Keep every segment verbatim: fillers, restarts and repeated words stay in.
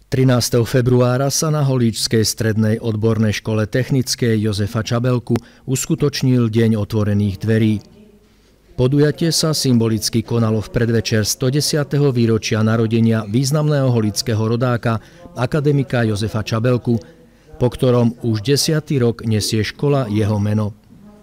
trinásteho februára sa na Holíčskej strednej odbornej škole technickej Jozefa Čabelku uskutočnil Deň otvorených dverí. Podujatie sa symbolicky konalo v predvečer stodesiateho výročia narodenia významného holického rodáka, akademika Jozefa Čabelku, po ktorom už desiaty rok nesie škola jeho meno.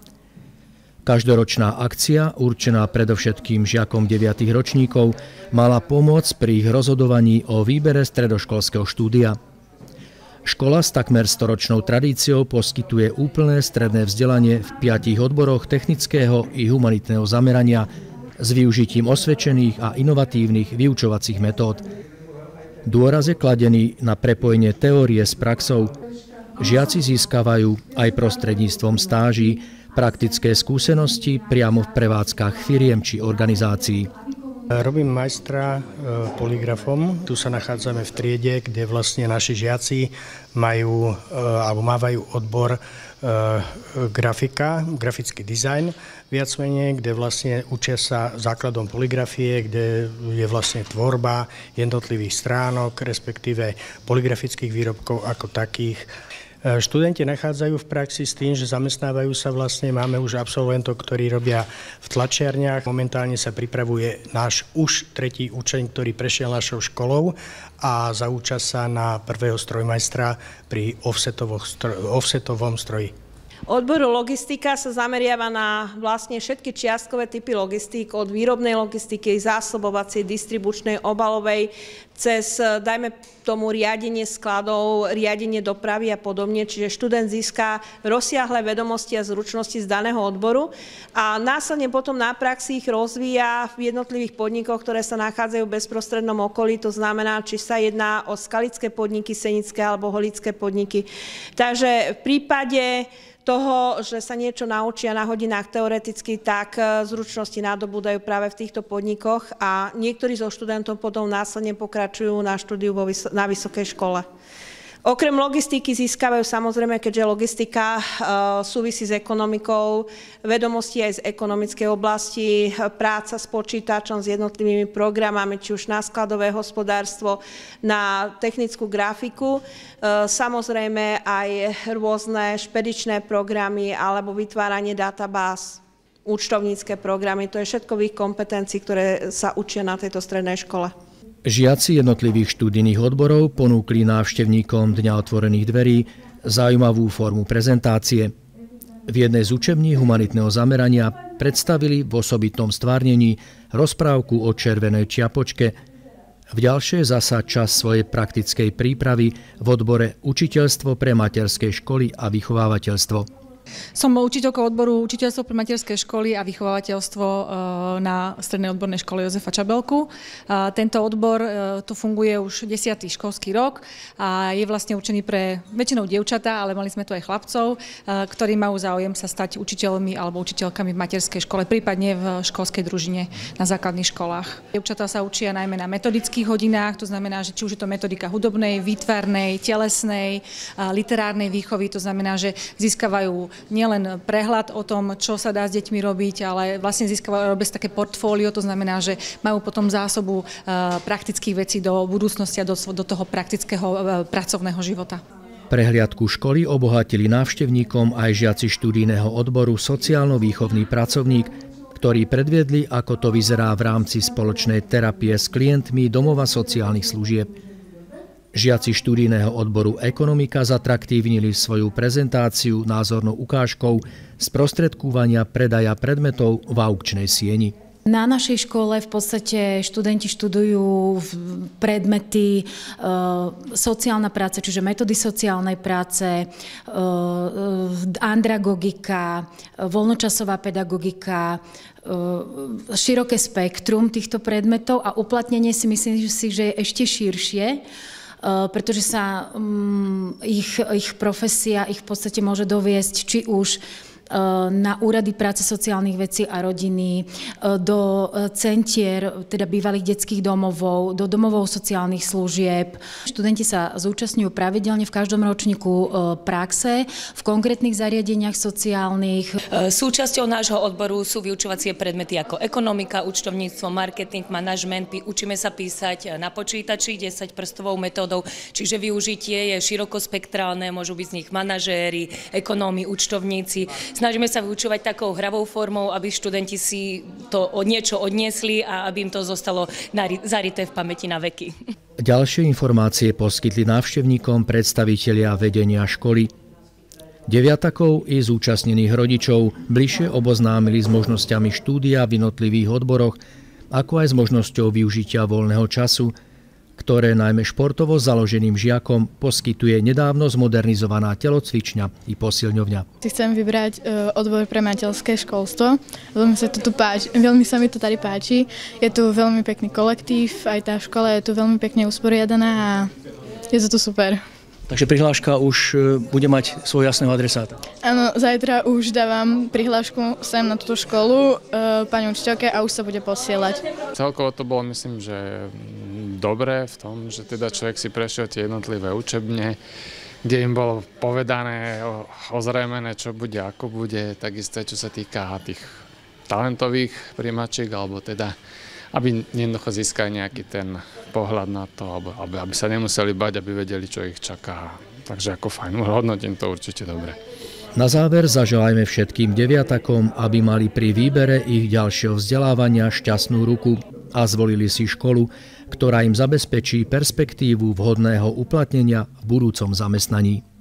Každoročná akcia, určená predovšetkým žiakom deviatych ročníkov, mala pomôcť pri ich rozhodovaní o výbere stredoškolského štúdia. Škola s takmer storočnou tradíciou poskytuje úplné stredné vzdelanie v piatich odboroch technického i humanitného zamerania s využitím osvedčených a inovatívnych vyučovacích metód. Dôraz je kladený na prepojenie teórie s praxou. Žiaci získavajú aj prostredníctvom stáží praktické skúsenosti priamo v prevádzkach firiem či organizácií. Robím majstra polygrafom. Tu sa nachádzame v triede, kde vlastne naši žiaci majú alebo mávajú odbor grafika, grafický dizajn, viac menej, kde vlastne učia sa základom polygrafie, kde je vlastne tvorba jednotlivých stránok, respektíve polygrafických výrobkov ako takých. Študenti nachádzajú v praxi s tým, že zamestnávajú sa vlastne, máme už absolventov, ktorí robia v tlačiarniach. Momentálne sa pripravuje náš už tretí učeň, ktorý prešiel našou školou a zaúča sa na prvého strojmajstra pri offsetovom stroji. Odbor logistika sa zameriava na vlastne všetky čiastkové typy logistík, od výrobnej logistiky, zásobovacej, distribučnej, obalovej, cez, dajme tomu, riadenie skladov, riadenie dopravy a podobne. Čiže študent získa rozsiahle vedomosti a zručnosti z daného odboru a následne potom na praxi ich rozvíja v jednotlivých podnikoch, ktoré sa nachádzajú v bezprostrednom okolí. To znamená, či sa jedná o skalické podniky, senické alebo holické podniky. Takže v prípade toho, že sa niečo naučia na hodinách teoreticky, tak zručnosti nadobúdajú práve v týchto podnikoch a niektorí zo študentov potom následne pokračujú na štúdiu na vysokej škole. Okrem logistiky získavajú samozrejme, keďže logistika e, súvisí s ekonomikou, vedomosti aj z ekonomickej oblasti, práca s počítačom, s jednotlivými programami, či už na skladové hospodárstvo, na technickú grafiku, e, samozrejme aj rôzne špedičné programy alebo vytváranie databáz, účtovnícke programy. To je všetko v ich kompetencii, ktoré sa učia na tejto strednej škole. Žiaci jednotlivých študijných odborov ponúkli návštevníkom Dňa otvorených dverí zaujímavú formu prezentácie. V jednej z učební humanitného zamerania predstavili v osobitnom stvárnení rozprávku o červenej čiapočke. V ďalšej zasa čas svojej praktickej prípravy v odbore učiteľstvo pre materské školy a vychovávateľstvo. Som učiteľkou odboru učiteľstvo pre materské školy a vychovávateľstvo na strednej odbornej škole Jozefa Čabelku. Tento odbor tu funguje už desiaty školský rok a je vlastne určený pre väčšinou dievčatá, ale mali sme tu aj chlapcov, ktorí majú záujem sa stať učiteľmi alebo učiteľkami v materskej škole, prípadne v školskej družine na základných školách. Dievčatá sa učia najmä na metodických hodinách, to znamená, že či už je to metodika hudobnej, výtvarnej, telesnej, literárnej výchovy, to znamená, že získavajú nielen prehľad o tom, čo sa dá s deťmi robiť, ale vlastne získavajú robia také portfólio, to znamená, že majú potom zásobu praktických vecí do budúcnosti a do, do toho praktického pracovného života. Prehliadku školy obohatili návštevníkom aj žiaci študijného odboru sociálno-výchovný pracovník, ktorí predviedli, ako to vyzerá v rámci spoločnej terapie s klientmi domova sociálnych služieb. Žiaci študijného odboru ekonomika zatraktívnili svoju prezentáciu názornou ukážkou sprostredkúvania predaja predmetov v aukčnej sieni. Na našej škole v podstate študenti študujú predmety e, sociálna práca, čiže metódy sociálnej práce, e, andragogika, voľnočasová pedagogika, e, široké spektrum týchto predmetov a uplatnenie si myslím si, že je ešte širšie, pretože sa um, ich, ich profesia ich v podstate môže doviesť či už na úrady práce sociálnych vecí a rodiny, do centier, teda bývalých detských domovov, do domovov sociálnych služieb. Študenti sa zúčastňujú pravidelne v každom ročníku praxe v konkrétnych zariadeniach sociálnych. Súčasťou nášho odboru sú vyučovacie predmety ako ekonomika, účtovníctvo, marketing, manažment. Učíme sa písať na počítači desaťprstovou metódou, čiže využitie je širokospektrálne, môžu byť z nich manažéri, ekonómi, účtovníci. Snažíme sa vyučovať takou hravou formou, aby študenti si to od niečo odniesli a aby im to zostalo zarité v pamäti na veky. Ďalšie informácie poskytli návštevníkom predstavitelia vedenia školy. Deviatakov i zúčastnených rodičov bližšie oboznámili s možnosťami štúdia v jednotlivých odboroch, ako aj s možnosťou využitia voľného času, ktoré najmä športovo založeným žiakom poskytuje nedávno zmodernizovaná telocvičňa i posilňovňa. Chcem vybrať odbor pre materské školstvo. Veľmi sa, to tu páči, veľmi sa mi to tady páči. Je tu veľmi pekný kolektív, aj tá škola je tu veľmi pekne usporiadaná a je to tu super. Takže prihláška už bude mať svojho jasného adresáta. Áno, zajtra už dávam prihlášku sem na túto školu e, pani učiteľke a už sa bude posielať. Celkovo to bolo, myslím, že dobré v tom, že teda človek si prešiel tie jednotlivé učebne, kde im bolo povedané, ozrejmené, čo bude, ako bude, takisto čo sa týka tých talentových prijímačiek, alebo teda aby jednoducho získali nejaký ten pohľad na to, aby, aby sa nemuseli bať, aby vedeli, čo ich čaká. Takže ako fajn, hodnotím to určite dobre. Na záver zaželajme všetkým deviatakom, aby mali pri výbere ich ďalšieho vzdelávania šťastnú ruku a zvolili si školu, ktorá im zabezpečí perspektívu vhodného uplatnenia v budúcom zamestnaní.